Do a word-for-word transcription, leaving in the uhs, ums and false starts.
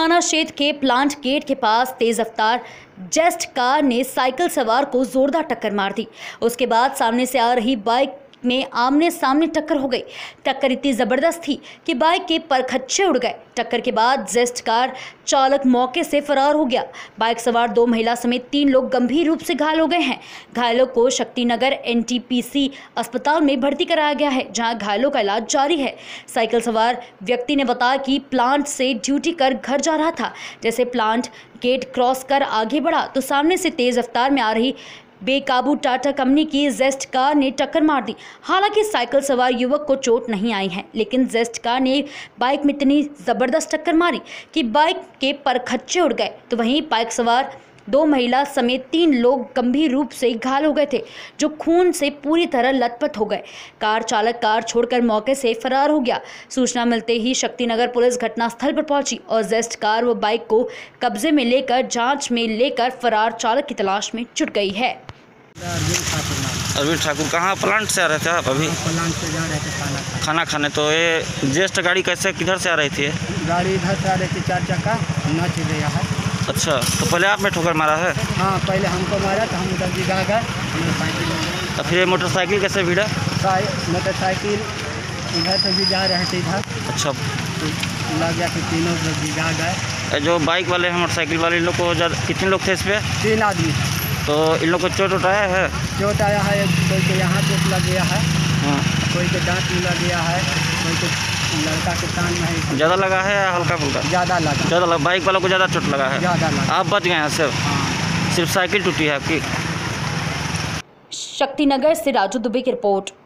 थाना क्षेत्र के प्लांट गेट के पास तेज रफ्तार जेस्ट कार ने साइकिल सवार को जोरदार टक्कर मार दी। उसके बाद सामने से आ रही बाइक में आमने सामने टक्कर हो गई। टक्कर इतनी जबरदस्त थी कि बाइक के परखच्चे उड़ गए। टक्कर के बाद जेस्ट कार चालक मौके से फरार हो गया। बाइक सवार दो महिला समेत तीन लोग गंभीर रूप से घायल हो गए हैं। घायलों को Shaktinagar N T P C अस्पताल में भर्ती कराया गया है, जहां घायलों का इलाज जारी है। साइकिल सवार व्यक्ति ने बताया कि प्लांट से ड्यूटी कर घर जा रहा था। जैसे प्लांट गेट क्रॉस कर आगे बढ़ा तो सामने से तेज रफ्तार में आ रही बेकाबू टाटा कंपनी की जेस्ट कार ने टक्कर मार दी। हालांकि साइकिल सवार युवक को चोट नहीं आई है, लेकिन जेस्ट कार ने बाइक में इतनी जबरदस्त टक्कर मारी कि बाइक के परखच्चे उड़ गए। तो वहीं बाइक सवार दो महिला समेत तीन लोग गंभीर रूप से घायल हो गए थे, जो खून से पूरी तरह लथपथ हो गए। कार चालक कार छोड़कर मौके से फरार हो गया। सूचना मिलते ही शक्तिनगर पुलिस घटनास्थल पर पहुंची और जेस्ट कार व बाइक को कब्जे में लेकर जांच में लेकर फरार चालक की तलाश में जुट गई है। अरविंद ठाकुर कहाँ प्लांट से आ रहे थे आप? अभी प्लांट से जा रहे थे खाना खाने। खाना खाने। तो ये जेस्ट गाड़ी कैसे किधर से आ रही थी? गाड़ी इधर से आ रही थी, चार चक्का न चल रहा है। अच्छा, तो पहले आप में ठोकर मारा है? हाँ, पहले हमको मारा तो हम उधर गिरा गए। साइकिल तो फिर ये मोटरसाइकिल कैसे भिड़ा? मोटरसाइकिल इधर से भी जा रहे थे इधर। अच्छा, तो लग गया कि तीनों लोग गिरा गए। जो बाइक वाले हैं मोटरसाइकिल वाले इन लोग को ज़्यादा कितने लोग थे इस पर? तीन आदमी। तो इन लोग को चोट उठ आया है? चोट आया है, कोई के यहाँ चोट लग गया है, हाँ, कोई के दांत में लग गया है, कोई के लड़का के कान में है। ज़्यादा लगा है या हल्का फुल्का? ज़्यादा लगा। ज़्यादा लगा। बाइक वालों को ज़्यादा चोट लगा है? ज़्यादा लगा। आप बच गए हैं सिर्फ? हाँ। सिर्फ साइकिल टूटी है आपकी? शक्तिनगर से राजू दुबे की रिपोर्ट।